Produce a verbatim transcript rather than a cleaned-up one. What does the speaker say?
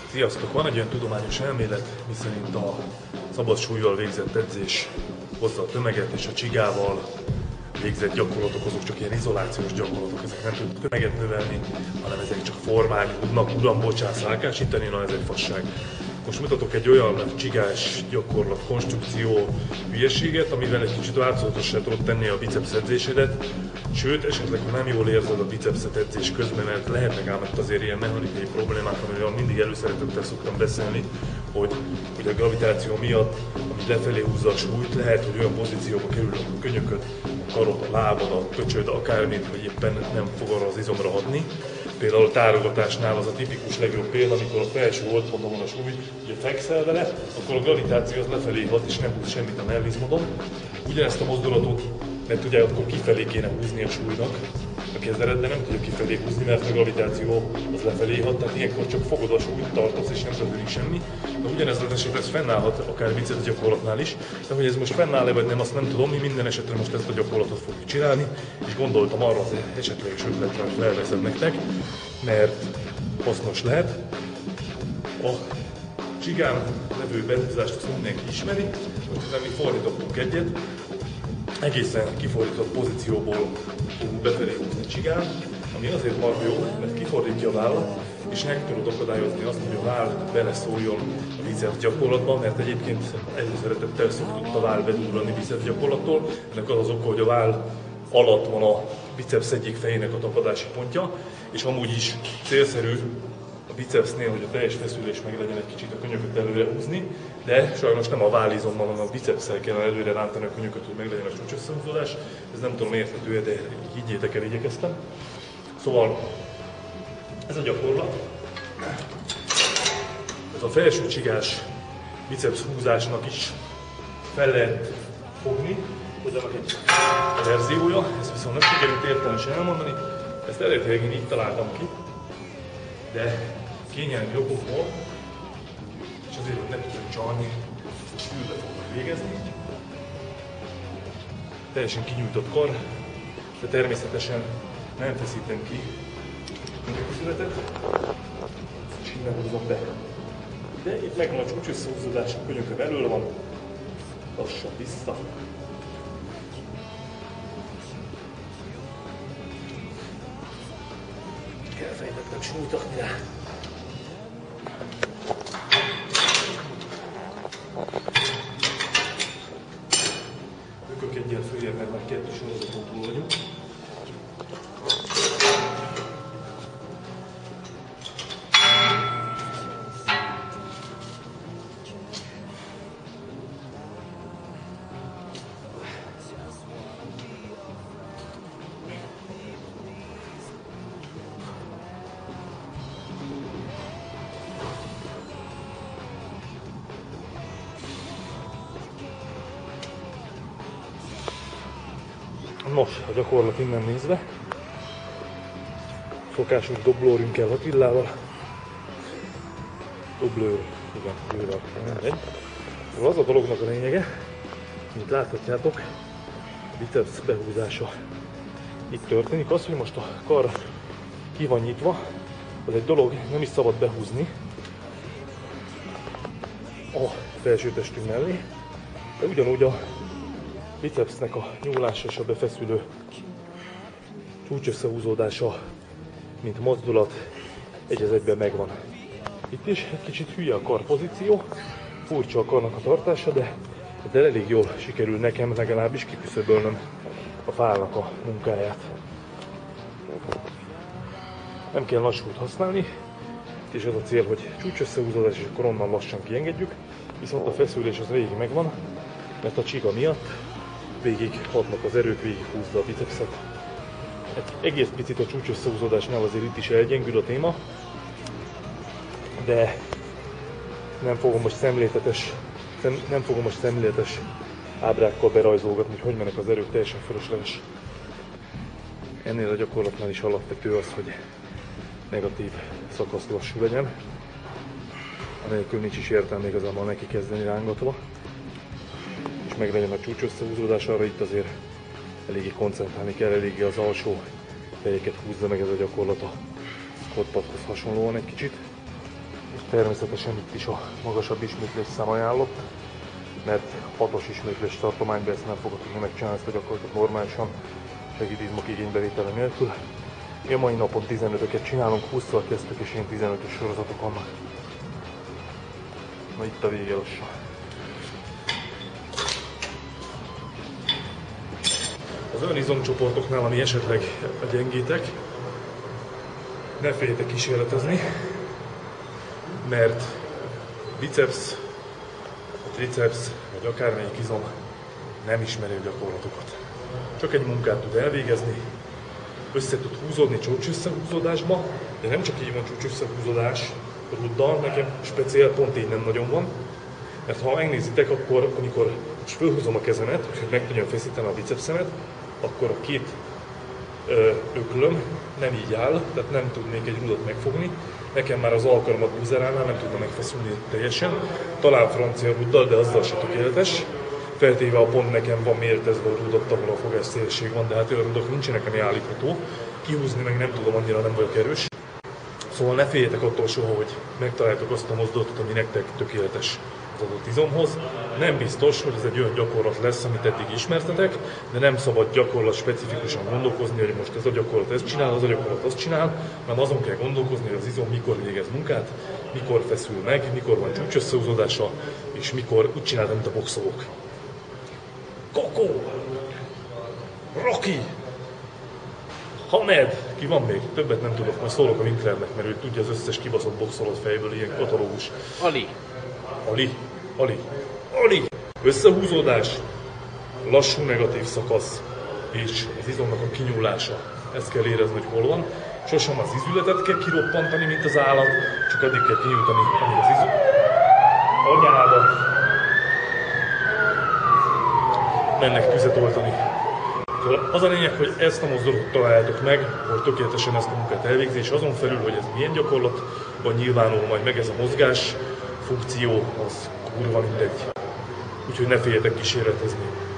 Sziasztok! Van egy olyan tudományos elmélet, miszerint a szabad súllyal végzett edzés hozza a tömeget, és a csigával végzett gyakorlatok azok csak ilyen izolációs gyakorlatok, ezek nem tud tömeget növelni, hanem ezek csak formálni tudnak, uram, bocsász, lelkásítani, na ez egy fasság. Most mutatok egy olyan csigás gyakorlat, konstrukció hülyeséget, amivel egy kicsit változatossá tudod tenni a biceps edzésedet, sőt, esetleg ha nem jól érzed a bicepset edzés közben, mert lehetnek ám itt azért ilyen mechanikai problémák, amiről mindig előszeretettel szoktam beszélni, hogy, hogy a gravitáció miatt, ami lefelé húzza a súlyt, lehet, hogy olyan pozícióba kerül a könyököd, a karod, a lábad, a köcsöd, akármint, hogy éppen nem fog arra az izomra hatni. Például a tárogatásnál az a tipikus legjobb példa, amikor a felső holdponton van a súly, ugye fekszel vele, akkor a gravitáció az lefelé hat és nem húz semmit a mellizmodon. Ugyanezt a mozdulatot, mert ugye akkor kifelé kéne húzni a súlynak a kezered, de nem tudja kifelé húzni, mert a gravitáció az lefelé hat, tehát ilyenkor csak fogod a súlyt, tartasz és nem történik semmi. De ugyanez az eset, ez fennállhat akár biceps gyakorlatnál is, de hogy ez most fennáll-e vagy nem, azt nem tudom, mi minden esetre most ezt a gyakorlatot fogjuk csinálni, és gondoltam arra az esetleges ötletre, hogy felveszem nektek, mert hasznos lehet. A csigán levő behúzást azt mindenki ismeri, most ezen mi fordítottunk egyet, egészen kifordított pozícióból fogunk befelé húzni csigán, ami azért marha jó, mert kifordítja a vállat, és meg tudod akadályozni azt, hogy a váll beleszóljon a biceps gyakorlatban, mert egyébként előszeretettel szokott a váll bedurrani biceps gyakorlattól. Ennek az az oka, hogy a váll alatt van a biceps egyik fejének a tapadási pontja, és amúgy is célszerű a bicepsnél, hogy a teljes feszülés meg legyen egy kicsit a könyököt előre húzni, de sajnos nem a vállizommal, hanem a bicepsszel kellene előre rántani a könyököt, hogy meg legyen a csúcs összehúzódás. Ez nem tudom érthető, de higgyétek el, igyekeztem. Szóval ez a gyakorlat, ez a felső csigás biceps húzásnak is fel lehet fogni, hogy annak egy verziója, ezt viszont nem sikerült értelmesen elmondani, ezt eredetileg én így találtam ki, de kényelmi okokból, és azért, hogy ne tudjak csalni, ezt ülve fogok végezni. Teljesen kinyújtott kar, de természetesen nem feszítem ki a születet, és innen húzom be. De itt megvan a csúcs összehúzódás, a könyököm elől van, lassan vissza. Kell fejtetnek súlytatni rá. Ökök egyen följebb, mert már kettő sorozaton túl vagyunk. Nos, a gyakorlat innen nézve, szokásos doblőrünkkel, Attilával, doblőr, igen, bőre, mindegy. Az a dolognak a lényege, mint láthatjátok, a biceps behúzása itt történik. Az, hogy most a kar ki van nyitva, az egy dolog, nem is szabad behúzni a felső testünk mellé, de ugyanúgy a bicepsnek a nyúlása és a befeszülő csúcs összehúzódása, mint mozdulat, egy az egyben megvan. Itt is egy kicsit hülye a karpozíció, furcsa a karnak a tartása, de, de elég jól sikerül nekem legalábbis kiküszöbölnöm a fálnak a munkáját. Nem kell lassút használni, és az a cél, hogy csúcs összehúzódás, és akkor onnan lassan kiengedjük, viszont a feszülés az végig megvan, mert a csiga miatt végig hatnak az erők, végig húzza a bicepset. Egy egész picit a csúcs összehúzódásnál azért itt is elgyengül a téma, de nem fogom most szemléletes, nem fogom most szemléletes ábrákkal berajzolgatni, hogy hogy mennek az erők, teljesen fölösleges. Ennél a gyakorlatnál is alapvető az, hogy negatív szakasz lassú legyen. Anélkül nincs is értelme igazából neki kezdeni rángatva. És meg legyen a csúcs összehúzódás, arra itt azért eléggé koncentrálni kell, eléggé az alsó fejeket húzza meg ez a gyakorlat a squat padhoz hasonlóan egy kicsit. Természetesen itt is a magasabb ismétlés szám ajánlott, mert hatos ismétlés tartományban ezt nem fogod tudni megcsinálni, ezt a gyakorlatot normálisan, segédizmok igénybevétele nélkül. Mi a mai napon tizenötöket csinálunk, hússzal kezdtük, és én tizenötös sorozatok vannak. Na itt a vége lassan. Az olyan izomcsoportoknál, ami esetleg gyengétek, ne féljetek kísérletezni, mert biceps, triceps vagy akármelyik izom nem ismeri a gyakorlatokat. Csak egy munkát tud elvégezni, össze tud húzódni csúcsösszehúzódásba, de nem csak így van csúcsösszehúzódás ruddal, nekem speciál pont így nem nagyon van, mert ha megnézitek, akkor amikor most fölhúzom a kezemet, hogy meg tudjam feszíteni a bicepszemet, akkor a két ö, öklöm nem így áll, tehát nem tudnék egy rudat megfogni. Nekem már az alkalmat búzeránál nem tudna megfeszülni teljesen, talán francia ruddal, de azzal se tökéletes. Feltéve a pont nekem van mértezve a rudat, ahol a fogás szélesség van, de hát olyan rudok nincsenek, ami állítható. Kihúzni meg nem tudom, annyira nem vagyok erős. Szóval ne féljetek attól soha, hogy megtaláljátok azt a mozdulatot, ami nektek tökéletes az adott izomhoz. Nem biztos, hogy ez egy olyan gyakorlat lesz, amit eddig ismertetek, de nem szabad gyakorlat specifikusan gondolkozni, hogy most ez a gyakorlat ezt csinál, az a gyakorlat azt csinál, hanem azon kell gondolkozni, hogy az izom mikor végez munkát, mikor feszül meg, mikor van csúcsösszehúzódása, és mikor úgy csinál, mint a boxolók. Kokó! Rocky! Hamed! Ki van még? Többet nem tudok, majd szólok a Winklernek, mert ő tudja az összes kibaszott boxolót fejből, ilyen katalógus. Ali. Ali, Ali, Ali! Összehúzódás, lassú negatív szakasz és az izomnak a kinyúlása. Ezt kell érezni, hogy hol van. Sosem az izületet kell kiroppantani, mint az állat, csak addig kell kinyújtani, amíg az izület. Anyádat! Mennek tüzet oltani. Az a lényeg, hogy ezt a mozdulatot találjátok meg, hogy tökéletesen ezt a munkát elvégzi, és azon felül, hogy ez milyen gyakorlatban nyilvánul majd meg ez a mozgás funkció, az kurva mindegy. Úgyhogy ne féljetek kísérletezni.